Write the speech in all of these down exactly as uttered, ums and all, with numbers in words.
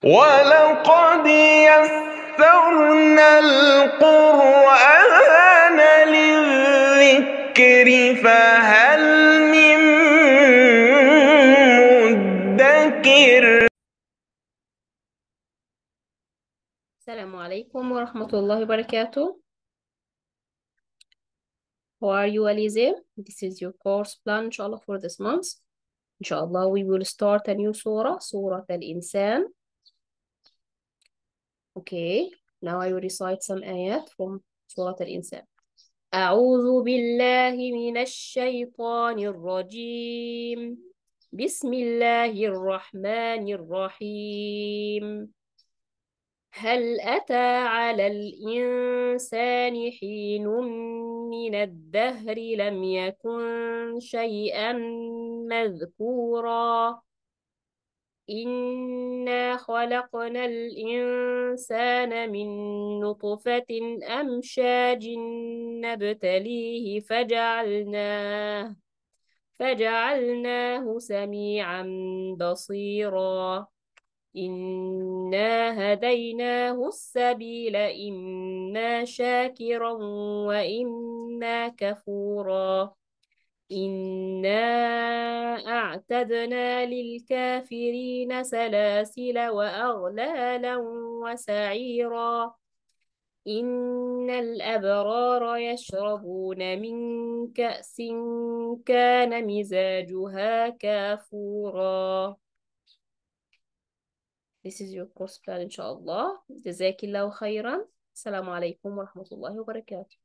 ولقد يسرنا القرآن للذكر فهل من مدكر. السلام عليكم ورحمة الله وبركاته. How are you, Alize? This is your course plan, inshallah, for this month. Inshallah, we will start a new surah, Surah Al-Insan. Okay, now I will recite some ayat from Surah Al-Insan. أعوذ بالله من الشيطان الرجيم. بسم الله الرحمن الرحيم. هل أتى على الإنسان حين من الدهر لم يكن شيئا مذكورا إنا خلقنا الإنسان من نطفة أمشاج نبتليه فجعلناه فجعلناه سميعا بصيرا إنا هديناه السبيل إما شاكرا وإما كفورا إنا أعتدنا للكافرين سلاسل وأغلالا وسعيرا إن الأبرار يشربون من كأس كان مزاجها كافورا. This is your course plan inshallah. جزاكillahu khairan. السلام عليكم ورحمة الله وبركاته.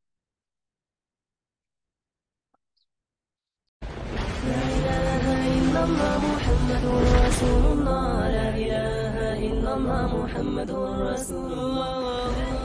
لا إله إلا الله محمد رسول الله. لا إله إلا الله محمد رسول الله.